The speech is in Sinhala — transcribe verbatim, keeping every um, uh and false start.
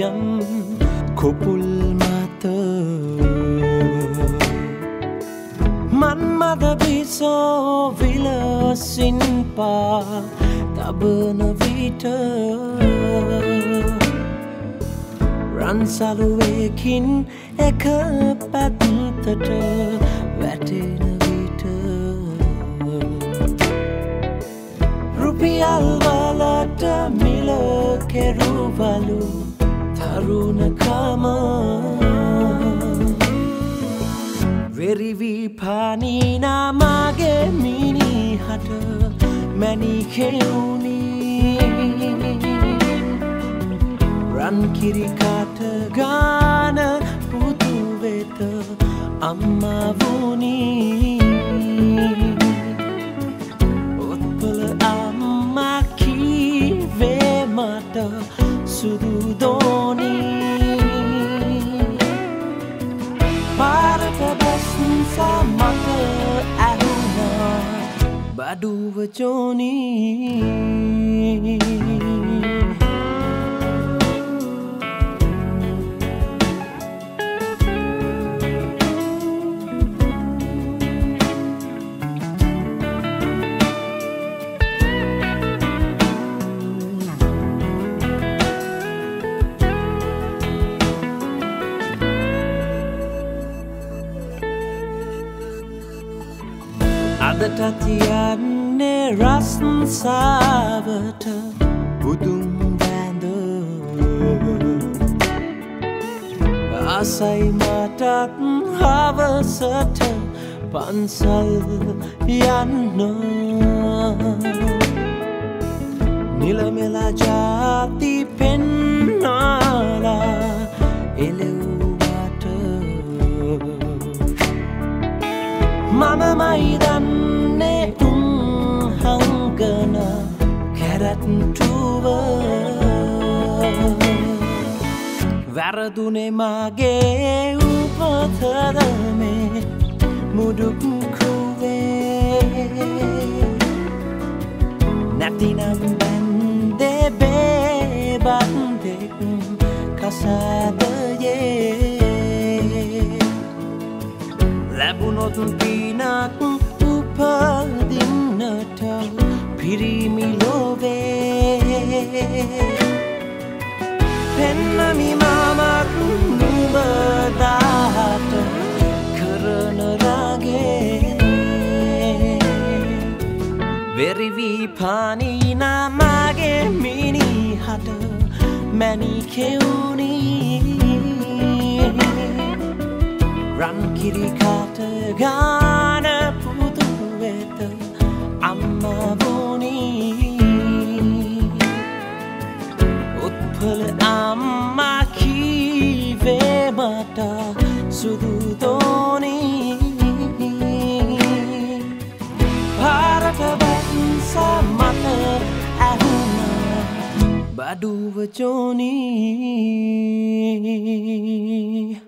jam kopul mata man mada biso vilasin pa tabana vita ran saluwekin eka pattata වැටෙන විට රුපියල් වලට මිල කෙරුවලු තරුණකම වෙරිවි පානිනා මගේ මිනිහට මැණිකෙවුනි රන් කිරි කාට ගාන පුතු වෙත අම්මා වුනි ඔත්පල අම්මා කීවේ මට සුදු දෝනි පාරට බස්සා මට ඇහුණා බඩුව ජෝනි අදටත් යන්නේ රස්සාවට බුදුන් වැඳ ආසයි මටත් හවසට පන්සල් යන්න නිලමෙලා ජාති පෙන්නාලා එළෙව්වට මමමයි දන්නේ උන් හංගන කැරට්ටුව වැරදුනේ මගේ උපතද මේ මුඩුක් කුවේ නැතිනම් බැන්දේ බේබන්දෙක් කසාදයේ ලැබුණොත් පිනක් උපදින්නට පිරිමි ලෝවේ පෙන්නමි මමත් නුඹදාට කරන රාගේ වෙරිවි පානිනා මගේ මිනිහට මැණිකෙවුනි රන් කිරි කාට ගාන පුතු වෙත අම්මා වුනි උත්පල අම්මා කීවේ මට සුදු දෝනි පාරට බැස්සා මට ඇහුණා බඩුව ජෝනි